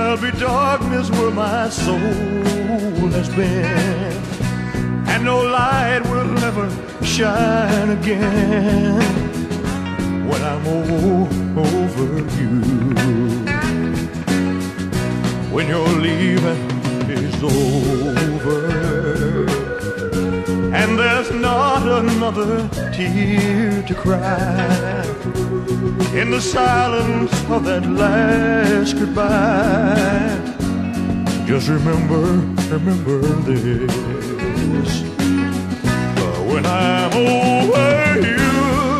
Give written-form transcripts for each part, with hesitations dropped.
there'll be darkness where my soul has been, and no light will ever shine again when I'm over you. When your leaving is over and there's not another tear to cry, in the silence of that last goodbye, just remember this. When I'm over you,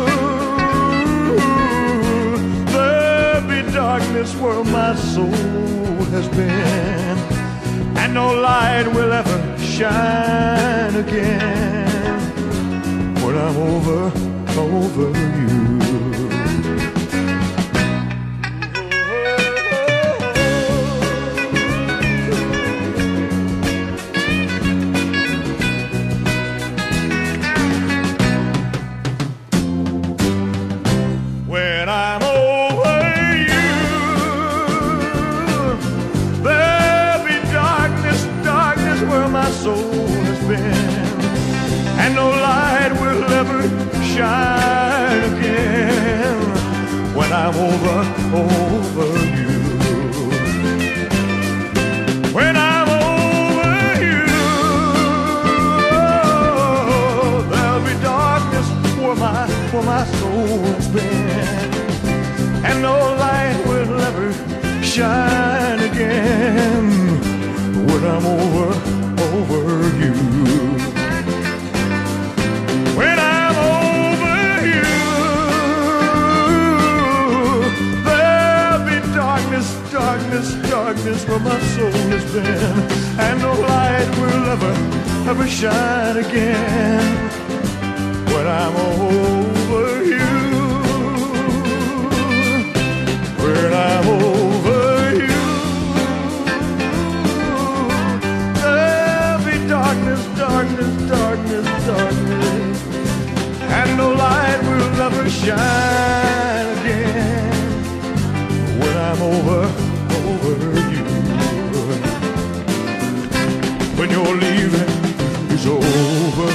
there'll be darkness where my soul has been, and no light will ever shine again when I'm over you. When I'm over you, there'll be darkness where my soul has been, and no light will ever shine again when I'm over you. When I'm over you, there'll be darkness where my soul has been, and no light will ever shine again when I'm over you. When I'm over you, there'll be darkness where my soul has been, and no light will ever shine again when I'm over you. When I'm over you, there'll be darkness, and no light will ever shine again when I'm over you. When your leaving is over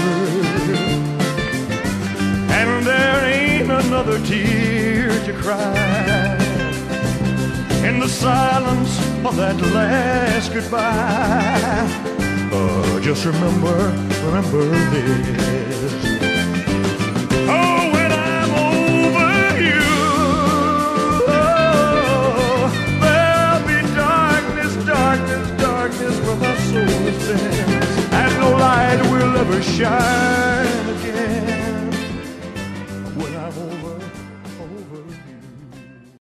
and there ain't another tear to cry, in the silence of that last goodbye, just remember this. Oh, when I'm over you, there'll be darkness where my soul has been, and no light will ever shine